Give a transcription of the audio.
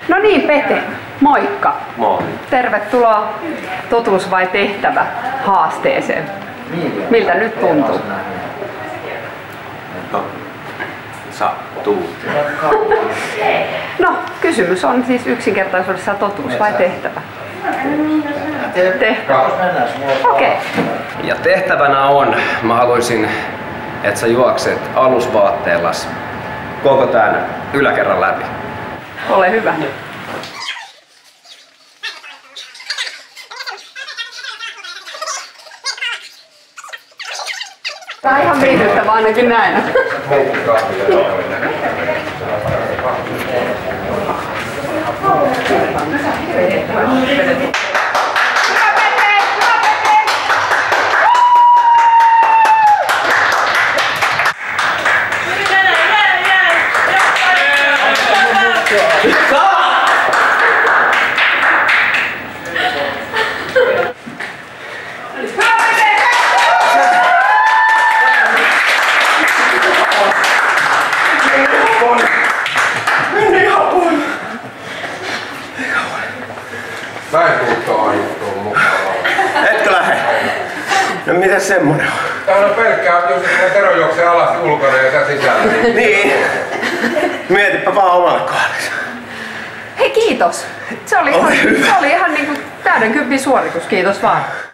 No niin, Pete, moikka. Moi. Tervetuloa Totuus vai tehtävä -haasteeseen. Miltä nyt tuntuu? No, sattuu. No, kysymys on siis yksinkertaisuudessaan totuus vai tehtävä? Tehtävä. Okei. Ja tehtävänä on, mä haluaisin, että sä juokset alusvaatteellas koko tän yläkerran läpi. Ole hyvä. Tää on ihan viihdyttävä ainakin näin. Mä en puhuttaa ajuttuun mukaan. Etkö lähde? No mitäs semmonen on? Tää on pelkkää, jos Tero juoksee alas ulkona ja sä sisällä. Niin. Mietipä vaan omalle kohdallesi. Hei, kiitos. Se oli ihan niinku täyden kympin suoritus. Kiitos vaan.